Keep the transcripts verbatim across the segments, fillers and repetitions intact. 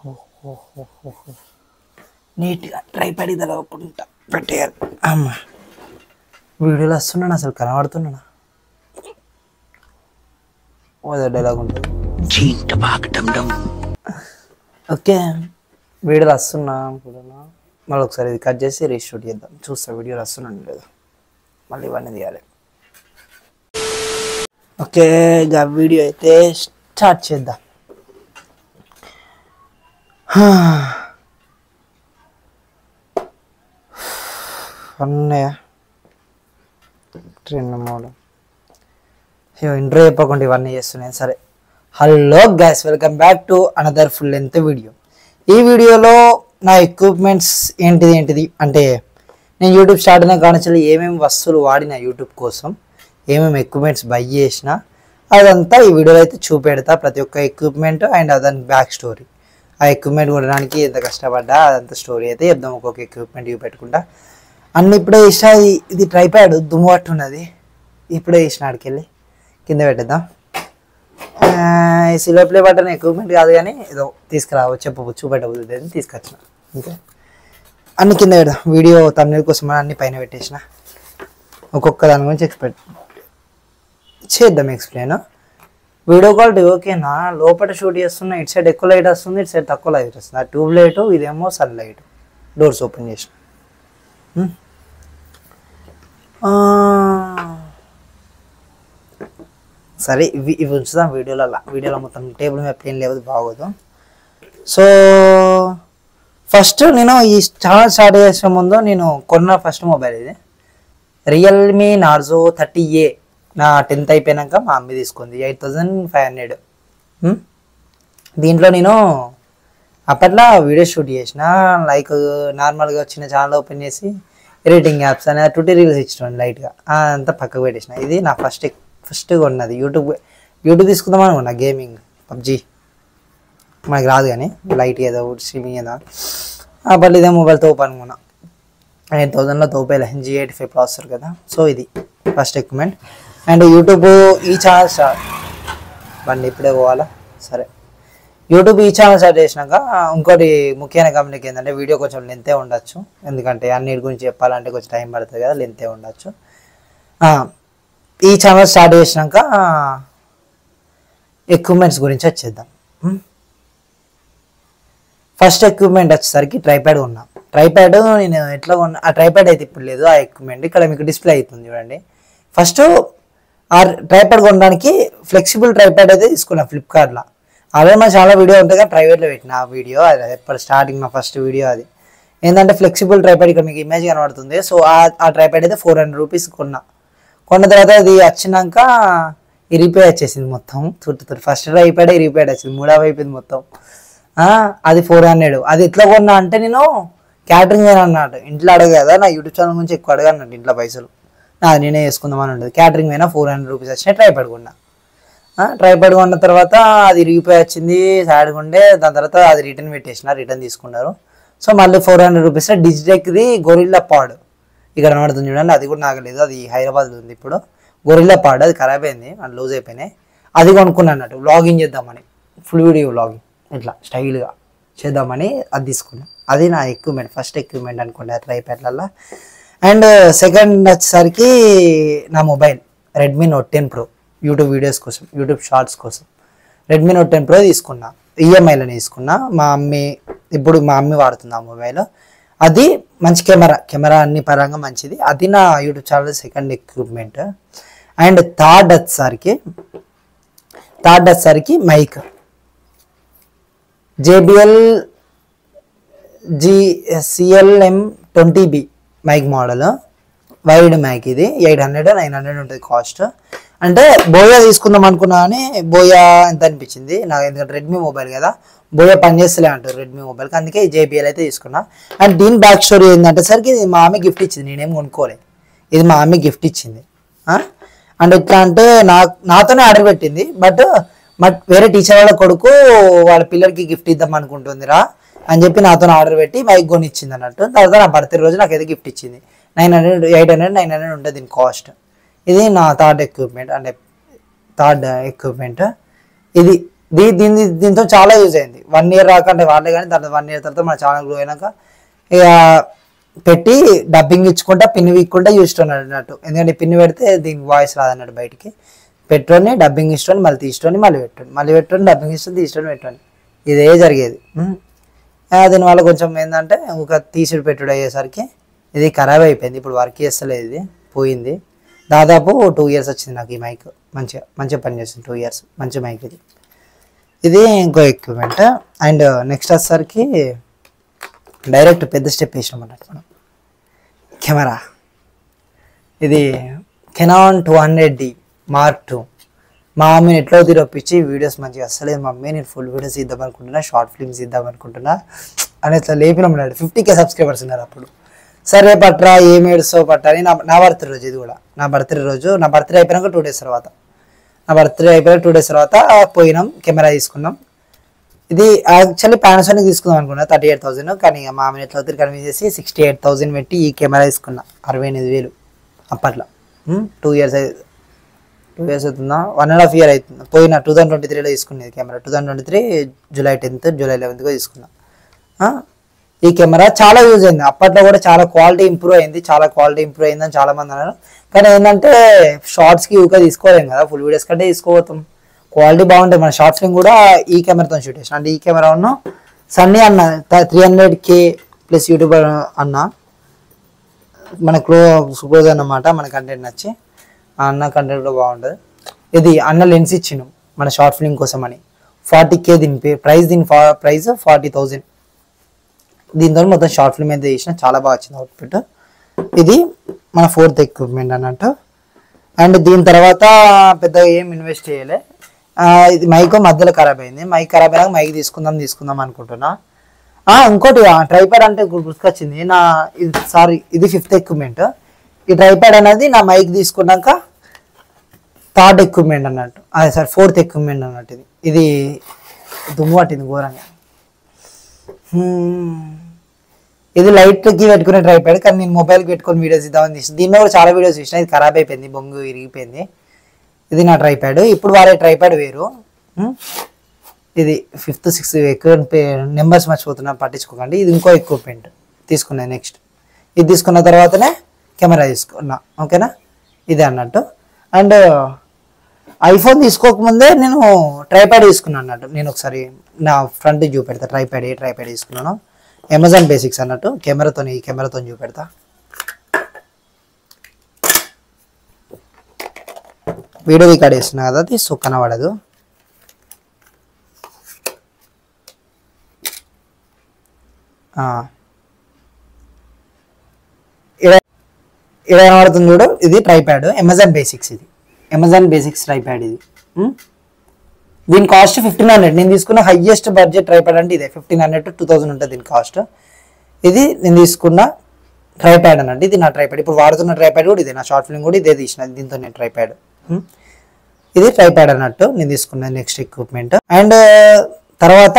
నీట్గా ట్రైపాడ్ తలవకుండా పెట్టేయాలి. అమ్మ వీడియోలో వస్తున్నాను, అసలు కనబడుతున్నాను. ఓదో డైలాగ్ ఉంటుంది. ఓకే వీడియోలో వస్తున్నా అనుకుంటున్నా. మళ్ళీ ఒకసారి ఇది కట్ చేసి రీషూట్ చేద్దాం. చూస్తా వీడియోలో వస్తున్నాను లేదు, మళ్ళీ ఇవన్నీ తీయాలి. ఓకే ఇక వీడియో అయితే స్టార్ట్ చేద్దాం. అన్నయ్య రెండు మూడు ఇంట్రో చెప్పకుండా ఇవన్నీ చేస్తున్నాను. సరే, hello guys, welcome back to another full length video. ఈ వీడియోలో నా ఎక్విప్మెంట్స్ ఏంటిది ఏంటిది అంటే నేను యూట్యూబ్ స్టార్ట్ అయిన కానించి ఏమేమి వస్తువులు వాడిన యూట్యూబ్ కోసం, ఏమేమి ఎక్విప్మెంట్స్ బై చేసిన అదంతా ఈ వీడియోలో అయితే చూపెడతా. ప్రతి ఒక్క ఎక్విప్మెంట్ అండ్ అదని బ్యాక్ స్టోరీ, ఆ ఎక్విప్మెంట్ కొనడానికి ఎంత కష్టపడ్డా అదంతా స్టోరీ అయితే చెప్దాం. ఒక్కొక్క ఎక్విప్మెంట్ ఇవి పెట్టుకుంటా అన్ని ఇప్పుడే వేసిన. ఇది ట్రైపాడ్ దుమ్ము పట్టు ఉన్నది, ఇప్పుడే వేసిన. ఆడికెళ్ళి కింద పెట్టేద్దాం. సిల్వర్ ప్లే బటన్ ఎక్విప్మెంట్ కాదు కానీ ఏదో తీసుకురావు చెప్పు చూపెట్టబోతుంది అని తీసుకొచ్చిన. ఓకే అన్ని కింద పెడదాం. వీడియో తమిళ కోసం అన్ని పైన పెట్టేసిన. ఒక్కొక్క దాని గురించి ఎక్స్పెక్ట్ చేద్దాం ఎక్స్ప్లెయిన్. వీడియో క్వాలిటీ ఓకేనా? లోపల షూట్ చేస్తున్నా, ఇటు సైడ్ ఎక్కువ లైట్ వస్తుంది, ఇటు సైడ్ తక్కువ లైట్ వస్తుంది. ఆ ట్యూబ్ లైట్, ఇదేమో సన్ లైట్. డోర్స్ ఓపెన్ చేసిన. సరే ఇవి ఇవి ఉంచుదాం వీడియోలలో. వీడియోలో మొత్తం టేబుల్ మీద ప్లేన్ లేవదు, బాగోదు. సో ఫస్ట్ నేను ఈ ఛానల్ స్టార్ట్ చేసే ముందు నేను కొన్న ఫస్ట్ మొబైల్ ఇది రియల్మీ నార్జో థర్టీ ఏ. నా టెన్త్ అయిపోయాక మా అమ్మ తీసుకుంది, ఎయిట్ థౌజండ్ ఫైవ్ హండ్రెడ్. దీంట్లో నేను అప్పట్లో వీడియో షూట్ చేసిన, లైక్ నార్మల్గా చిన్న ఛానల్ ఓపెన్ చేసి ఎడిటింగ్ యాప్స్ అనే ట్యూటోరియల్స్ ఇచ్చిన లైట్గా అంతా పక్కకు పెట్టేసిన. ఇది నా ఫస్ట్ ఫస్ట్ కొన్నది. యూట్యూబ్ యూట్యూబ్ తీసుకుందాం అనుకున్నా, గేమింగ్ పబ్జీ మనకి రాదు కానీ లైట్ ఏదో స్ట్రీమింగ్ ఏదో. అప్పట్లో ఇదే మొబైల్ తోపు అనుకున్నా. ఎయిట్ థౌజండ్లో తోపేలే, జీ ఎయిటీ ఫైవ్ ప్రాసెసర్ కదా. సో ఇది ఫస్ట్ ఎక్విప్మెంట్. అండ్ యూట్యూబ్ ఈ ఛానల్ స్టార్ట్ బండి ఇప్పుడే పోవాలా. సరే యూట్యూబ్ ఈ ఛానల్ స్టార్ట్ చేసినాక ఇంకోటి ముఖ్యమైన గమనిక ఏంటంటే వీడియో కొంచెం లెంతే ఉండొచ్చు, ఎందుకంటే అన్నిటి గురించి చెప్పాలంటే కొంచెం టైం పడుతుంది కదా, లెంతే ఉండొచ్చు. ఈ ఛానల్ స్టార్ట్ చేసినాక ఎక్విప్మెంట్స్ గురించి వచ్చేద్దాం. ఫస్ట్ ఎక్విప్మెంట్ వచ్చేసరికి ట్రైపాడ్ కొన్నా. ట్రైపాడ్ నేను ఎట్లా కొన్నా, ఆ ట్రైపాడ్ అయితే ఇప్పుడు లేదు, ఆ ఎక్విప్మెంట్ ఇక్కడ మీకు డిస్ప్లే అవుతుంది చూడండి. ఫస్ట్ ఆ ట్రైపాడ్ కొనడానికి ఫ్లెక్సిబుల్ ట్రైపాడ్ అయితే తీసుకున్నా ఫ్లిప్కార్ట్లో. ఆల్రెడీ మా చాలా వీడియో ఉంటుంది కానీ ప్రైవేట్లో పెట్టిన ఆ వీడియో, అది ఎప్పుడు స్టార్టింగ్ మా ఫస్ట్ వీడియో. అది ఏంటంటే ఫ్లెక్సిబుల్ ట్రైపాడ్, ఇక్కడ మీకు ఇమేజ్ కనబడుతుంది. సో ఆ ట్రైపాడ్ అయితే ఫోర్ హండ్రెడ్ రూపీస్ కొన్నా. కొన్న తర్వాత అది వచ్చినాక ఇరిపేర్ వచ్చేసింది మొత్తం చుట్టూ. ఫస్ట్ ట్రైపాడ్ ఇరిపేర్ వచ్చింది, మూడవ అయిపోయింది మొత్తం. అది ఫోర్ హండ్రెడ్. అది ఎట్లా కొన్నా అంటే నేను క్యాటరింగ్ వేనా అన్నట్టు, ఇంట్లో అడగ కదా, నా యూట్యూబ్ ఛానల్ గురించి ఎక్కువ అడగన్నట్టు, ఇంట్లో పైసలు అది నేనే వేసుకుందామని ఉండదు. క్యాటరింగ్ అయినా ఫోర్ హండ్రెడ్ రూపీస్ వచ్చినాయి. ట్రైపాడ్ కొన్నా. ట్రైపాడ్ కొన్న తర్వాత అది రిపేర్ వచ్చింది, సాడ్గా ఉండే. దాని తర్వాత అది రిటర్న్ పెట్టేసిన, రిటర్న్ తీసుకున్నారు. సో మళ్ళీ ఫోర్ హండ్రెడ్ రూపీస్ డిజిటెక్ది గొరిల్లా పాడ్ ఇక్కడ కనబడుతుంది చూడండి. అది కూడా నాకు లేదు, అది హైదరాబాద్లో ఉంది ఇప్పుడు. గొరిల్లా పాడ్ అది ఖరాబ్ అయింది, అది లూజ్ అయిపోయినాయి. అది కొనుక్కున్నా అన్నట్టు వ్లాగింగ్ చేద్దామని, ఫుల్ వీడియో వ్లాగింగ్ ఇట్లా స్టైల్గా చేద్దామని అది తీసుకున్నాను. అది నా ఎక్విప్మెంట్, ఫస్ట్ ఎక్విప్మెంట్ అనుకోండి ట్రైపాడ్లలో. అండ్ సెకండ్ వచ్చేసరికి నా mobile Redmi Note ten Pro, YouTube videos కోసం, యూట్యూబ్ షార్ట్స్ కోసం రెడ్మీ నోట్ టెన్ ప్రో తీసుకున్నా. ఈఎంఐలో తీసుకున్నా. మా మమ్మీ ఇప్పుడు మా మమ్మీ వాడుతుంది ఆ మొబైల్. అది మంచి కెమెరా, కెమెరా అన్ని పరంగా మంచిది. అది నా YouTube channel second equipment. And third వచ్చేసరికి థర్డ్ వచ్చేసరికి mic JBL G CLM twenty B mic model, wired mic. ఇది ఎయిట్ హండ్రెడ్ నైన్ హండ్రెడ్ ఉంటుంది కాస్ట్. అంటే బోయా తీసుకుందాం అనుకున్నా కానీ బోయా ఎంత అనిపించింది నాకు, ఎందుకంటే రెడ్మీ మొబైల్ కదా, బోయా పనిచేస్తలే అంటారు రెడ్మీ మొబైల్కి, అందుకే జేబిఎల్ అయితే తీసుకున్నా. అండ్ దీని బ్యాక్ స్టోరీ ఏంటంటే సరికి ఇది మా అమ్మ గిఫ్ట్ ఇచ్చింది, నేనేం కొనుక్కోలేదు, ఇది మా అమ్మ గిఫ్ట్ ఇచ్చింది. అండ్ ఎట్లా అంటే నా నాతోనే ఆర్డర్ పెట్టింది. బట్ బట్ వేరే టీచర్ వాళ్ళ కొడుకు వాళ్ళ పిల్లలకి గిఫ్ట్ ఇద్దాం అనుకుంటుందిరా అని చెప్పి నాతో ఆర్డర్ పెట్టి మైక్ కొని ఇచ్చింది అన్నట్టు. తర్వాత నా బర్త్డే రోజు నాకు ఏదో గిఫ్ట్ ఇచ్చింది. Nine hundred eight hundred nine hundred ఉంటుంది దీని కాస్ట్. ఇది నా థర్డ్ ఎక్విప్మెంట్, అంటే థర్డ్ ఎక్విప్మెంట్. ఇది దీ దీని దీంతో చాలా యూజ్ అయింది. వన్ ఇయర్ రాకంటే వాళ్ళే కానీ తర్వాత వన్ ఇయర్ తర్వాత మన ఛానల్ గ్రో అయినాక ఇక పెట్టి డబ్బింగ్ ఇచ్చుకుంటా పిన్ వీక్కుంటా చూస్తున్నాడు అన్నట్టు. ఎందుకంటే పిన్ పెడితే దీనికి వాయిస్ రాదన్నట్టు బయటికి. పెట్టుకొని డబ్బింగ్ ఇష్టం మళ్ళీ తీసుకొని మళ్ళీ పెట్టండి మళ్ళీ పెట్టుకొని డబ్బింగ్ ఇష్టం తీసుకొని పెట్టండి ఇదే జరిగేది. దీనివల్ల కొంచెం ఏంటంటే ఒక తీసుడు పెట్టుడు అయ్యేసరికి ఇది ఖరాబ్ అయిపోయింది. ఇప్పుడు వర్క్ చేస్తలేదు, ఇది పోయింది. దాదాపు టూ ఇయర్స్ వచ్చింది నాకు ఈ మైక్. మంచిగా మంచిగా పనిచేస్తుంది టూ ఇయర్స్ మంచి మైక్ ఇది. ఇది ఇంకో ఎక్విప్మెంట్. అండ్ నెక్స్ట్ వచ్చేసరికి డైరెక్ట్ పెద్ద స్టెప్ వేసినాం అన్నట్టు మనం. కెమెరా ఇది Canon two hundred D mark two. మా మమ్మీని ఎట్లా తిరొప్పించి వీడియోస్ మంచిగా అసలేదు మమ్మీ నేను ఫుల్ వీడియోస్ ఇద్దాం అనుకుంటున్నా, షార్ట్ ఫిల్మ్స్ ఇద్దాం అనుకుంటున్నా అని ఇట్లా లేపినాం అన్నాడు. ఫిఫ్టీ కే సబ్స్క్రైబర్స్ ఉన్నారు అప్పుడు. సరే పట్రా ఏం ఏడుస్తావు పట్రా అని నా నా బర్త్డే రోజు ఇది కూడా నా బర్త్డే రోజు నా బర్త్డే అయిపోయినాక టూ డేస్ తర్వాత నా బర్త్డే అయిపోయినాక టూ డేస్ తర్వాత పోయినాం కెమెరా తీసుకున్నాం. ఇది యాక్చువల్లీ పానాసోనిక్ తీసుకుందాం అనుకున్నా థర్టీ ఎయిట్ థౌసండ్ కానీ మా మమ్మీని ఎట్లా తిరిగి కన్విన్స్ చేసి సిక్స్టీ ఎయిట్ థౌసండ్ పెట్టి ఈ కెమెరా తీసుకున్నా. అరవై ఎనిమిది వేలు అప్పట్లో. టూ ఇయర్స్ టూ ఇయర్స్ అవుతుందా వన్ అండ్ హాఫ్ ఇయర్ అవుతుంది. పోయిన టూ థౌసండ్ ట్వంటీ త్రీలో తీసుకునేది camera. Two thousand twenty three July tenth July లెవెన్త్గా తీసుకున్నా. ఈ కెమెరా చాలా యూజ్ అయింది. అప్పట్లో కూడా చాలా క్వాలిటీ ఇంప్రూవ్ అయింది చాలా క్వాలిటీ ఇంప్రూవ్ అయిందని చాలా మంది అన్నారు. కానీ ఏంటంటే షార్ట్స్కి ఊకే తీసుకోలేము కదా, ఫుల్ వీడియోస్ కంటే తీసుకోపోతాం. క్వాలిటీ బాగుంటుంది. మన షార్ట్ ఫిల్మ్ కూడా ఈ కెమెరాతో షూట్ చేసిన. అంటే ఈ కెమెరా ఉన్న సన్నీ అన్న three hundred K plus YouTuber అన్న మన క్లో క్లోజ్ అన్నమాట. మన కంటెంట్ నచ్చి ఆ అన్న కంటెంట్ కూడా బాగుంటుంది. ఇది అన్న లెన్స్ ఇచ్చినాం మన షార్ట్ ఫిల్మ్ కోసం అని. ఫార్టీ కే దీని ప్రైస్ దీని ప్రైస్ ఫార్టీ థౌజండ్. దీంతో మొత్తం షార్ట్ ఫిల్మ్ అయితే చేసిన చాలా బాగా వచ్చింది అవుట్పుట్. ఇది మన ఫోర్త్ ఎక్విప్మెంట్ అన్నట్టు. అండ్ దీని తర్వాత పెద్దగా ఏం ఇన్వెస్ట్ చేయలే. ఇది మైక్ మధ్యలో ఖరాబ్ అయింది. మైక్ ఖరాబ్ అయినాక మైక్ తీసుకుందాం తీసుకుందాం అనుకుంటున్నా. ఇంకోటి ట్రైపాడ్ అంటే గుర్తుకొచ్చింది నా ఇది సారీ ఇది ఫిఫ్త్ ఎక్విప్మెంట్. ఈ ట్రైపాడ్ అనేది నా మైక్ తీసుకున్నాక థర్డ్ ఎక్విప్మెంట్ అన్నట్టు. అదే సార్ ఫోర్త్ ఎక్విప్మెంట్ అన్నట్టు. ఇది ఇది దుమ్ము పట్టింది ఘోరంగా. ఇది లైట్కి పెట్టుకునే ట్రైపాడ్ కానీ నేను మొబైల్కి పెట్టుకొని వీడియోస్ ఇద్దామని తీసిన. దీనిలో కూడా చాలా వీడియోస్ తీసిన. ఇది ఖరాబ్ అయిపోయింది, బొంగు ఇరిగిపోయింది. ఇది నా ట్రైపాడ్. ఇప్పుడు వాడే ట్రైపాడ్ వేరు. ఇది ఫిఫ్త్ సిక్స్త్ ఎక్విప్మెంట్ నెంబర్స్ మర్చిపోతున్నా పట్టించుకోకండి. ఇది ఇంకో ఎక్విప్మెంట్ తీసుకున్నాను నెక్స్ట్. ఇది తీసుకున్న తర్వాతనే కెమెరా తీసుకున్నా ఓకేనా. ఇదే అన్నట్టు. అండ్ ఐఫోన్ తీసుకోకముందే నేను ట్రైపాడ్ తీసుకున్నాను అన్నట్టు. నేను ఒకసారి నా ఫ్రంట్ చూపెడతా ట్రైపాడ్ ఏ ట్రైపాడ్ తీసుకున్నాను. అమెజాన్ బేసిక్స్ అన్నట్టు. కెమెరాతో ఈ కెమెరాతో చూపెడతా. వీడియో రికార్డ్ చేస్తున్నా కదా అది సో కనబడదు. ఇలా కనబడుతుంది చూడు. ఇది ట్రైపాడ్ అమెజాన్ బేసిక్స్. ఇది అమెజాన్ బేసిక్స్ ట్రైపాడ్. ఇది దీని కాస్ట్ ఫిఫ్టీన్ హండ్రెడ్. నేను తీసుకున్న హైయెస్ట్ బడ్జెట్ ట్రైపాడ్ అంటే ఇదే. Fifteen hundred to two thousand ఉంటుంది దీని కాస్ట్. ఇది నేను తీసుకున్న ట్రైపాడ్ అన్నట్టు. ఇది నా ట్రైపాడ్. ఇప్పుడు వాడుతున్న ట్రైపాడ్ కూడా ఇదే. నా షార్ట్ ఫిల్మ్ కూడా ఇదే తీసిన దీంతో నేను ట్రైపాడ్. ఇది ట్రైపాడ్ అన్నట్టు నేను తీసుకున్న నెక్స్ట్ ఎక్విప్మెంట్. అండ్ తర్వాత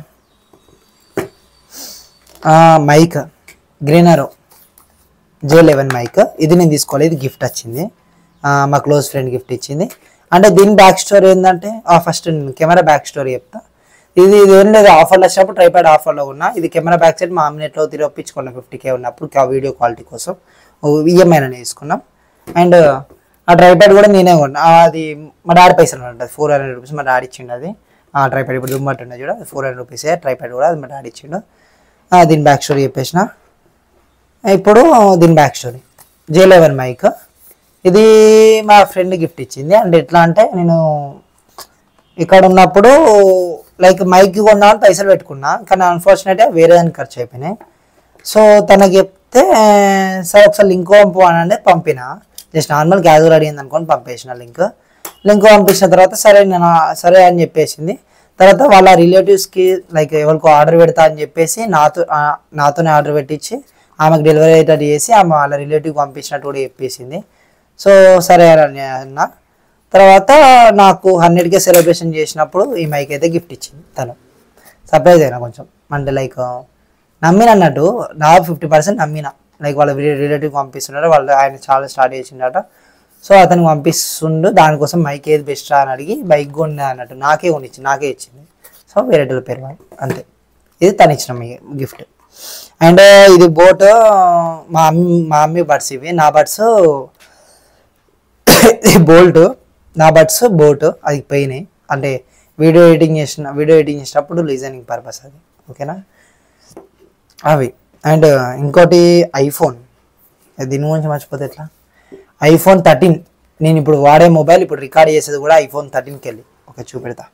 mic Greenaro J eleven mic. ఇది నేను తీసుకోవాలి. ఇది గిఫ్ట్ వచ్చింది, మా క్లోజ్ ఫ్రెండ్ గిఫ్ట్ ఇచ్చింది. అంటే దీని బ్యాక్ స్టోరీ ఏంటంటే ఫస్ట్ నేను కెమెరా బ్యాక్ స్టోరీ చెప్తా. ఇది ఇది ఏం లేదు, ఆఫర్లో వచ్చినప్పుడు ట్రైపాడ్ ఆఫర్లో ఉన్నా. ఇది కెమెరా బ్యాక్ సైడ్ మా అమ్మ ఎట్లో తిరిగి ఒప్పించుకున్నాం ఫిఫ్టీ కే ఉన్నప్పుడు వీడియో క్వాలిటీ కోసం ఈఎంఐలో తీసుకున్నాం. అండ్ ఆ ట్రైపాడ్ కూడా నేనే కొన్నా. అది మా డాడీ పైసలు ఉంటుంది. ఫోర్ హండ్రెడ్ రూపీస్ మా డాడీ ఇచ్చిండు. అది ఆ ట్రైపాడ్ ఇప్పుడు దుమ్మట్టు ఉన్నది చూడ ఫోర్ హండ్రెడ్ రూపీసే ట్రైపాడ్ కూడా. అది మా డాడీ ఇచ్చిండు. దీని బ్యాక్ స్టోరీ చెప్పేసిన. ఇప్పుడు దీని back story J eleven mic. ఇది మా ఫ్రెండ్ గిఫ్ట్ ఇచ్చింది. అండ్ ఎట్లా అంటే నేను ఇక్కడ ఉన్నప్పుడు లైక్ మైక్ కొన్నామని పైసలు పెట్టుకున్నా కానీ అన్ఫార్చునేట్గా వేరే దానికి ఖర్చు అయిపోయినాయి. సో తనకి చెప్తే సరే ఒకసారి లింక్ పంపు అని అంటే పంపిన. జస్ట్ నార్మల్ క్యాజువల్ అడిగింది అనుకోని పంపేసిన లింక్. లింక్ పంపించిన తర్వాత సరే నేను సరే అని చెప్పేసింది. తర్వాత వాళ్ళ రిలేటివ్స్కి లైక్ ఎవరికో ఆర్డర్ పెడతా అని చెప్పేసి నాతో నాతోనే ఆర్డర్ పెట్టించి ఆమెకు డెలివరీ అయ్యేటట్టు చేసి ఆమె వాళ్ళ రిలేటివ్కి పంపించినట్టు కూడా చెప్పేసింది. సో సరే అన్న తర్వాత నాకు హండ్రెడ్కే సెలబ్రేషన్ చేసినప్పుడు ఈ మైక్ అయితే గిఫ్ట్ ఇచ్చింది తను. సర్ప్రైజ్ అయినా కొంచెం అంటే లైక్ నమ్మిన అన్నట్టు. నా ఫిఫ్టీ పర్సెంట్ నమ్మిన లైక్ వాళ్ళ రిలేటివ్కి పంపిస్తున్నారు. వాళ్ళు ఆయన చాలా స్టార్ట్ చేసిండట. సో అతనికి పంపిస్తుండు. దానికోసం మైక్ ఏది బెస్ట్ అని అడిగి బైక్ కొన్నా అన్నట్టు నాకే కొనిచ్చి నాకే ఇచ్చింది. సో వేరే పేరు వాళ్ళు అంతే. ఇది తను ఇచ్చిన మీ గిఫ్ట్. అండ్ ఇది బోట్ మా అమ్మ మా అమ్మి బడ్స్ ఇవి. నా బడ్స్ బోల్ట్, నా బడ్స్ బోట్ అది పోయినాయి. అంటే వీడియో ఎడిటింగ్ చేసిన వీడియో ఎడిటింగ్ చేసినప్పుడు లిజనింగ్ పర్పస్ అది. ఓకేనా అవి. అండ్ ఇంకోటి ఐఫోన్, దీని గురించి మర్చిపోతే ఎట్లా, ఐఫోన్ థర్టీన్ నేను ఇప్పుడు వాడే మొబైల్, ఇప్పుడు రికార్డ్ చేసేది కూడా ఐఫోన్ థర్టీన్కి వెళ్ళి. ఓకే చూపెడతా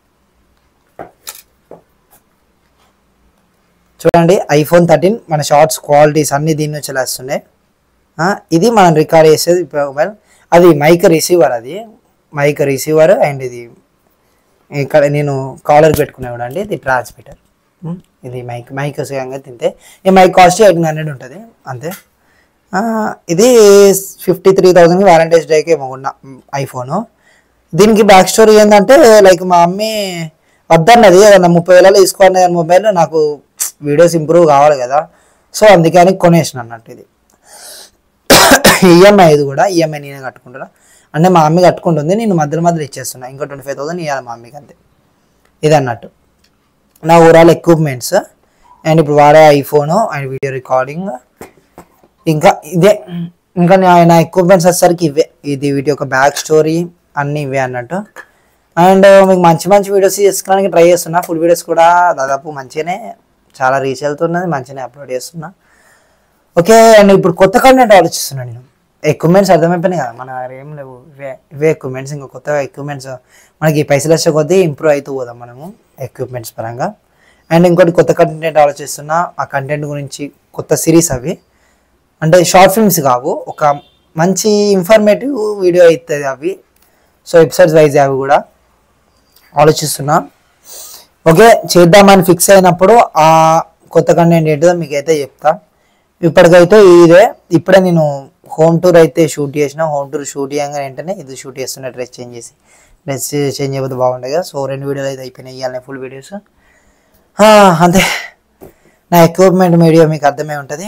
చూడండి. ఐఫోన్ థర్టీన్ మన షార్ట్స్ క్వాలిటీస్ అన్నీ దీని నుంచి వస్తున్నాయి. ఇది మనం రికార్డ్ చేసేది మొబైల్. అది మైక్ రిసీవర్, అది మైక్ రిసీవర్. అండ్ ఇది ఇక్కడ నేను కాలర్ పెట్టుకునే చూడండి, ఇది ట్రాన్స్మిటర్. ఇది మైక్ మైక్ సంగతి తింటే ఈ మైక్ కాస్ట్ ఎయిటీన్ హండ్రెడ్ ఉంటుంది అంతే. ఇది ఫిఫ్టీ త్రీ థౌజండ్కి వ్యాలంటైన్స్ డేకి ఏమో ఉన్న ఐఫోను. దీనికి బ్యాక్ స్టోరీ ఏంటంటే లైక్ మా అమ్మి వద్దన్నది ఏదన్నా ముప్పై వేలలో తీసుకోవాలి మొబైల్, నాకు వీడియోస్ ఇంప్రూవ్ కావాలి కదా, సో అందుకని కొనేసిన అన్నట్టు. ఇది ఈఎంఐ, ఇది కూడా ఈఎంఐ నేనే కట్టుకుంటున్నా. అంటే మా అమ్మి కట్టుకుంటుంది, నేను మధ్యలో మధ్యలో ఇచ్చేస్తున్నా. ఇంకో ట్వంటీ ఫైవ్ థౌసండ్ ఇవ్వాలి మా అమ్మికి అంతే. ఇది అన్నట్టు నా ఓవరాల్ ఎక్విప్మెంట్స్. అండ్ ఇప్పుడు వాడే ఐఫోను అండ్ వీడియో రికార్డింగ్, ఇంకా ఇదే. ఇంకా నా ఎక్విప్మెంట్స్ వచ్చేసరికి ఇవే. ఇది వీటి యొక్క బ్యాక్ స్టోరీ అన్నీ ఇవే అన్నట్టు. అండ్ మీకు మంచి మంచి వీడియోస్ చేసుకోవడానికి ట్రై చేస్తున్నా. ఫుల్ వీడియోస్ కూడా దాదాపు మంచిగానే చాలా రీచ్ వెళ్తున్నది, మంచిగానే అప్లోడ్ చేస్తున్నా. ఓకే. అండ్ ఇప్పుడు కొత్త కంటెంట్ ఆలోచిస్తున్నాను నేను. ఎక్విప్మెంట్స్ అర్థమైపోయినాయి కదా, మన ఏం లేవు, ఇవే ఇవే ఎక్విప్మెంట్స్. ఇంకా కొత్తగా ఎక్విప్మెంట్స్ మనకి పైసలు వచ్చే కొద్దీ ఇంప్రూవ్ అవుతూ పోదాం మనము ఎక్విప్మెంట్స్ పరంగా. అండ్ ఇంకోటి కొత్త కంటెంట్ ఆలోచిస్తున్నా. ఆ కంటెంట్ గురించి కొత్త సిరీస్, అవి అంటే షార్ట్ ఫిల్మ్స్ కావు, ఒక మంచి ఇన్ఫర్మేటివ్ వీడియో అవుతుంది అవి. సో ఎపిసోడ్స్ వైజ్ అవి కూడా ఆలోచిస్తున్నా. ఓకే చేద్దామని ఫిక్స్ అయినప్పుడు ఆ కొత్త కంటెంట్ ఏంటో మీకు అయితే చెప్తా. ఇప్పటికైతే ఇదే. ఇప్పుడే నేను హోమ్ టూర్ అయితే షూట్ చేసిన. హోమ్ టూర్ షూట్ చేయగా వెంటనే ఇది షూట్ చేస్తున్నా, డ్రెస్ చేంజ్ చేసి. డ్రెస్ చేంజ్ అయిపోతే బాగుంటుంది కదా. సో రెండు వీడియోలు అయితే అయిపోయినాయి, ఇవ్వాలి ఫుల్ వీడియోస్ అంతే. నా ఎక్విప్మెంట్ వీడియో మీకు అర్థమై ఉంటుంది.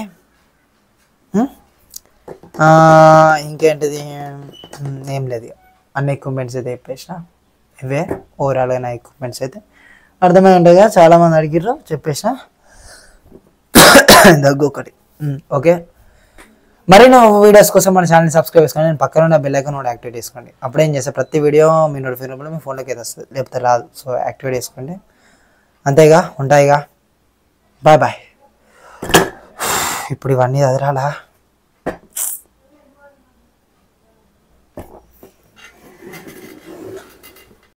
ఇంకేంటిది ఏం లేదు, అన్ని ఎక్విప్మెంట్స్ అయితే చెప్పేసిన. ఇవే ఓవరాల్గా నా ఎక్విప్మెంట్స్ అయితే అర్థమై ఉంటుంది కదా. చాలామంది అడిగిర్రు, చెప్పేసిన. దగ్గు ఒకటి. ఓకే మరిన్ని వీడియోస్ కోసం మన ఛానల్ని సబ్స్క్రైబ్ చేసుకోండి. నేను పక్కన ఉన్న బెల్ ఐకాన్ కూడా యాక్టివేట్ చేసుకోండి. అప్పుడేం చేస్తే ప్రతి వీడియో మీ నోటిఫికేషన్ మీ ఫోన్లోకి అయితే వస్తుంది, లేకపోతే రాదు. సో యాక్టివేట్ చేసుకోండి. అంతేగా, ఉంటాయిగా. Bye bye. ఇప్పుడు ఇవన్నీ చదరాలా?